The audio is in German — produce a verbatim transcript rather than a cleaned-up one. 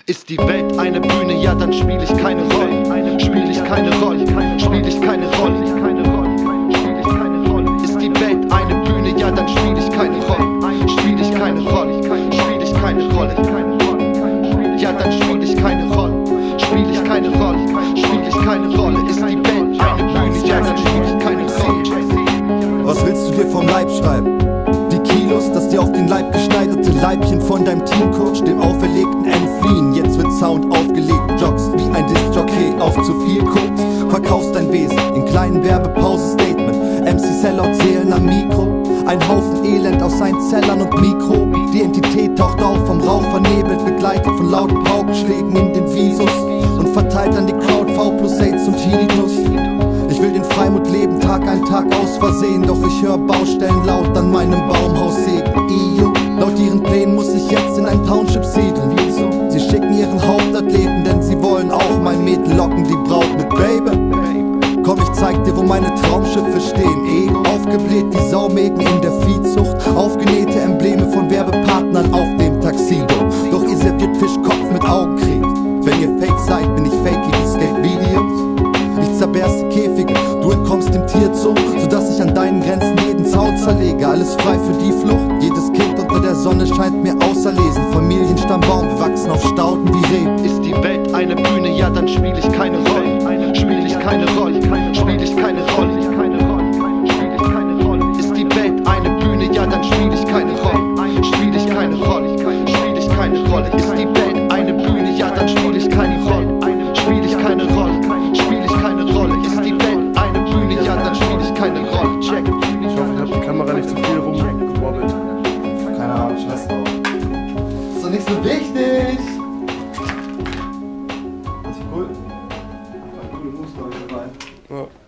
Ist die Welt eine Bühne, ja dann spiel ich keine Rolle. Spiel ich keine Rolle, spiel ich keine Rolle. Ist die Welt eine Bühne, ja dann spiel ich keine Rolle. Spiel ich keine Rolle, spiel ich keine Rolle. Ja dann spiel ich keine Rolle. Spiel ich keine Rolle, spiel ich keine Rolle. Ist die Welt eine Bühne, ja dann spiel ich keine Rolle. Was willst du dir vom Leib schreiben? Die Kilos, das dir auf den Leib geschneiderte Leibchen von deinem Teamcoach, dem auferlegten entfliehen. Jetzt wird Sound aufgelegt, joggst wie ein Disc-Jockey auf zu viel Koks. Verkaufst dein Wesen in kleinen Werbepause-Statement. M C Sellout, Seelen am Mikro. Ein Haufen Elend aus seinen Zellern und Mikro. Die Entität taucht auf, vom Rauch vernebelt, begleitet von lauten Paukenschlägen in den Visus und verteilt an die Crowd V plus AIDS und Tinnitus. Ich will den Freimut leben, Tag ein, Tag aus Versehen, doch ich höre Baustellen laut an meinem Baumhaus sägen. Io. Laut ihren Plänen muss ich jetzt in ein Township siedeln. Wieso? Sie schicken ihren Hauptathleten, denn sie wollen auch mein Mädel locken, die Braut mit Baby. Komm, ich zeig dir, wo meine Traumschiffe stehen. Ego aufgebläht wie Saumägen in der Viehzucht. Aufgenähte Embleme von Werbepartnern auf dem Taxido. Doch ihr serviert Fischkopf mit Augencreme. Wenn ihr fake seid, bin ich fake wie Skate-Videos. Ich zerberste Käfige, du entkommst dem Tierzoo, sodass ich an deinen Grenzen jeden Zaun zerlege. Alles frei für die Flucht, jedes Kind unter der Sonne scheint mir auserlesen. Familienstammbaum, wir wachsen auf Stauden wie Reben. Ist die Welt eine Bühne, ja dann spiel ich keine Rolle. Spiel ich keine Rolle, spiel ich keine Rolle. Ist die Welt eine Bühne, ja dann spiel ich keine Rolle. Spiel ich keine Rolle, spiel ich keine Rolle. Ist die Welt eine Bühne, ja dann spiel ich keine Rolle. Spiel ich keine Rolle, spiel ich keine Rolle. Ist die Welt eine Bühne, ja dann spiel ich keine Rolle. Check. Ich hoffe, ich habe die Kamera nicht zu viel rumgewobbelt. Keine Ahnung, scheiß drauf. Ist doch nicht so wichtig. Das ist cool. Einfach coole Moves, glaube ich, dabei. Ja.